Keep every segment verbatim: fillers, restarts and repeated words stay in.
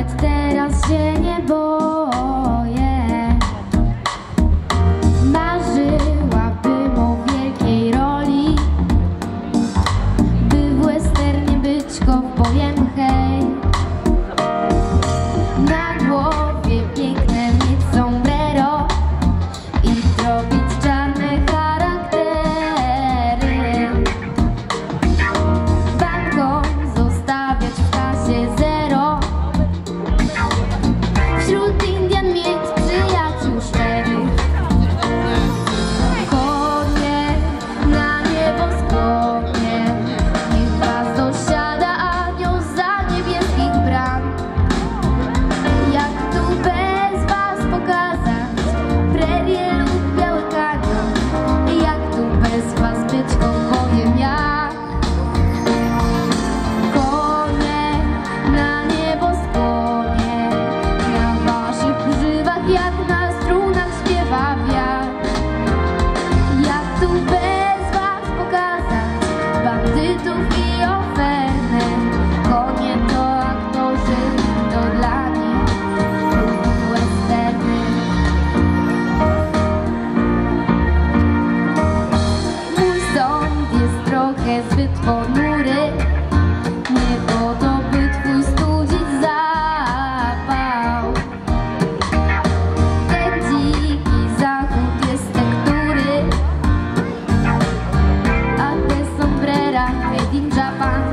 nawet teraz się nie boję. Marzyłabym o wielkiej roli, by w westernie być kowbojem, hej. Na głowie piękne mieć sombrero i zrobić czarne charaktery. Bankom zostawiać w kasie zero, wśród Indian mieć przyjaciół szczerych. Konie na niebo skłonie, niech was dosiada anioł za niebieskich bram. Jak tu bez was pokazać prerię lub biały kanion? Jak tu bez was być kowbojem ja? Konie na niebo skłonie, na waszych grzywach jak na strunach śpiewa wiatr. Jak tu bez was pokazać bandytów i ofertę? Konie to aktorzy, to dla nich westerny. Mój sąd jest trochę zbyt ponury, nie po to, by twój studzić zapał. Ten dziki zachód jest tektury, a te sombrera made in Japan.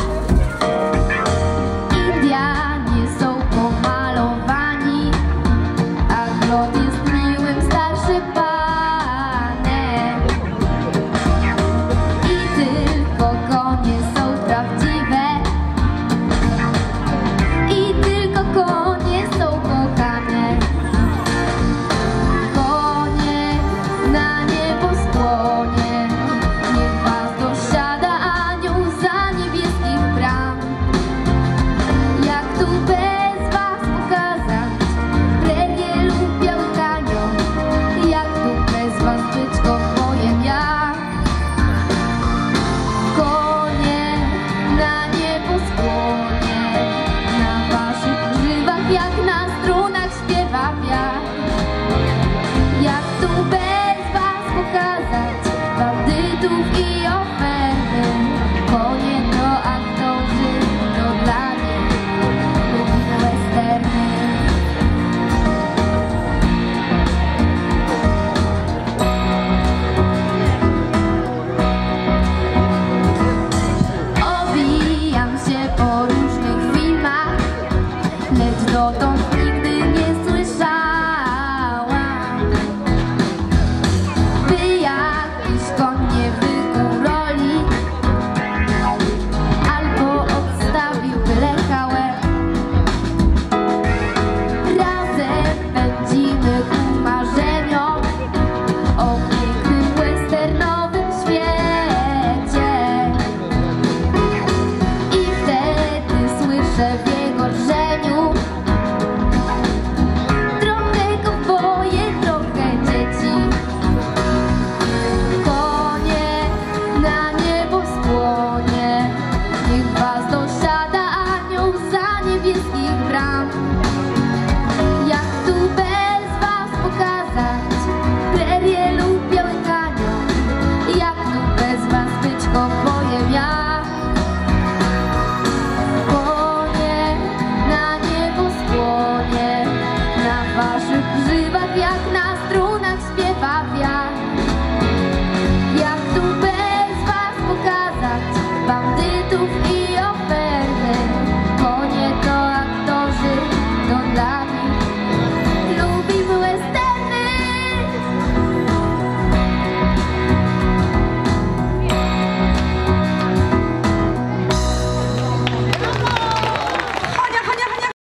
Indianie są pomalowani, a glot jest miłym starszym panem. I tylko konie są prawdziwe, i tylko konie są kochane. Konie na niebo skłonie, niech was dosiada anioł za niebieskich bram. Jak tu bez was pokazać prerię lub biały kanion? Jak tu bez was być kowbojem ja? Konie na niebo skłonie, na waszych grzywach jak na strunach śpiewa wiatr. Jak tu bez was pokazać bandytów i oferty? Konie to aktorzy, to dla nich lubimy westerny. Obijam się po różnych filmach, lecz dotąd nigdy nie słyszałam, by jakiś koń nie wykuł roli albo odstawił byle kałę. Razem pędzimy ku marzeniom o pięknym westernowym świecie. I wtedy słyszę w jego rżeniu trochę kowboje, trochę dzieci. Konie na niebo skłonie, niech was dosiada anioł za niebieskich bram. Jak tu bez was pokazać prerię lub biały kanion? Jak tu bez was być kowbojem ja? Konie na niebo skłonie, na waszych grzywach jak na strunach śpiewa wiatr. Jak tu bez was pokazać bandytów i